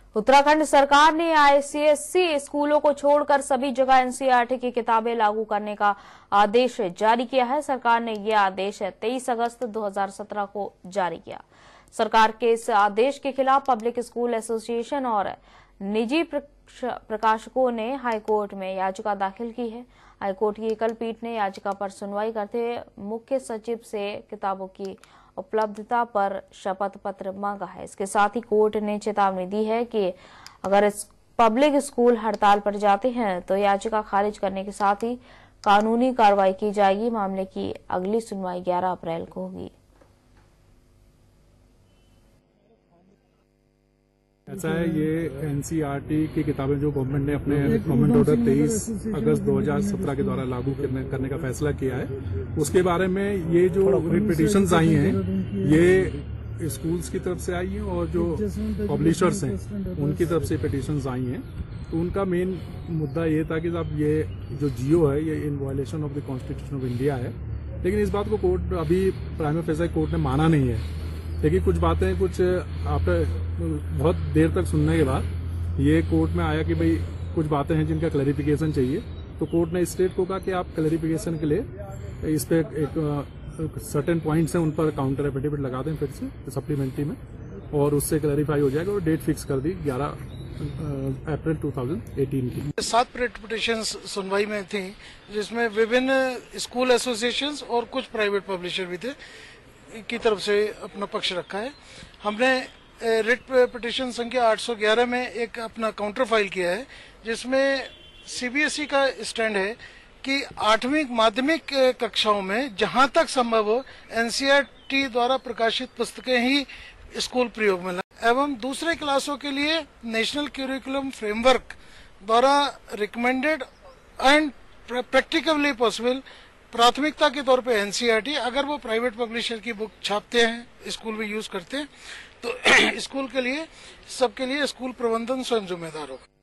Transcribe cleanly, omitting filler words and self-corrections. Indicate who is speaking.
Speaker 1: उत्तराखंड सरकार ने आईसीएसई स्कूलों को छोड़कर सभी जगह एनसीईआरटी की किताबें लागू करने का आदेश जारी किया है। सरकार ने यह आदेश 23 अगस्त 2017 को जारी किया। सरकार के इस आदेश के खिलाफ पब्लिक स्कूल एसोसिएशन और निजी प्रकाशकों ने हाईकोर्ट में याचिका दाखिल की है। हाईकोर्ट की एकल पीठ ने याचिका पर सुनवाई करते हुए मुख्य सचिव से किताबों की उपलब्धता पर शपथ पत्र मांगा है। इसके साथ ही कोर्ट ने चेतावनी दी है कि अगर पब्लिक स्कूल हड़ताल पर जाते हैं तो याचिका खारिज करने के साथ ही कानूनी कार्रवाई की जाएगी। मामले की अगली सुनवाई 11 अप्रैल को होगी।
Speaker 2: ऐसा है, ये एनसीईआरटी की किताबें जो गवर्नमेंट ने अपने गवर्नमेंट ऑर्डर 23 अगस्त 2017 के द्वारा लागू करने का फैसला किया है, उसके बारे में ये जो रिट पिटीशंस आई हैं ये स्कूल्स की तरफ से आई हैं और जो पब्लिशर्स हैं उनकी तरफ से पिटीशंस आई हैं। तो उनका मेन मुद्दा ये था कि साहब ये जो जियो है ये in violation of the constitution of India है, लेकिन इस बात को कोर्ट अभी प्राइमा फेसी कोर्ट ने माना नहीं है। लेकिन कुछ बातें कुछ आफ्टर बहुत देर तक सुनने के बाद ये कोर्ट में आया कि भाई कुछ बातें हैं जिनका क्लैरिफिकेशन चाहिए। तो कोर्ट ने स्टेट को कहा कि आप क्लैरिफिकेशन के लिए इस पे एक सर्टेन पॉइंट्स हैं उन पर काउंटर एफिडेविट लगा दें फिर से सप्लीमेंट्री में, और उससे क्लैरिफाई हो जाएगा और डेट फिक्स कर दी 11 अप्रैल 2018 की।
Speaker 3: 7 पिटीशंस सुनवाई में थी जिसमें विभिन्न स्कूल एसोसिएशंस और कुछ प्राइवेट पब्लिशर भी थे की तरफ से अपना पक्ष रखा है। हमने रिट पिटीशन संख्या 811 में एक अपना काउंटर फाइल किया है जिसमें सीबीएसई का स्टैंड है कि 8वीं माध्यमिक कक्षाओं में जहां तक संभव हो एनसीईआरटी द्वारा प्रकाशित पुस्तकें ही स्कूल प्रयोग में लाएं एवं दूसरे क्लासों के लिए नेशनल करिकुलम फ्रेमवर्क द्वारा रिकमेंडेड एंड प्रैक्टिकली पॉसिबल प्राथमिकता के तौर पे एनसीईआरटी, अगर वो प्राइवेट पब्लिशर की बुक छापते हैं स्कूल में यूज करते हैं तो स्कूल के लिए सबके लिए स्कूल प्रबंधन स्वयं जिम्मेदार होगा।